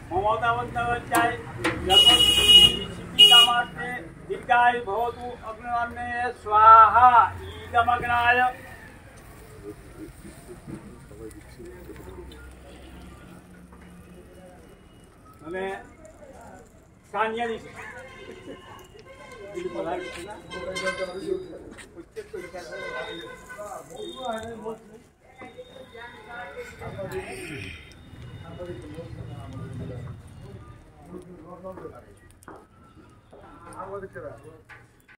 ममतावन्तवच्चाय जन्मसिद्धिकामार्थे दीर्घायु भवतु अग्निनाम्ने स्वाहा ईदमग्नाय हमें सानिया दी दिल बोला कितना कुछ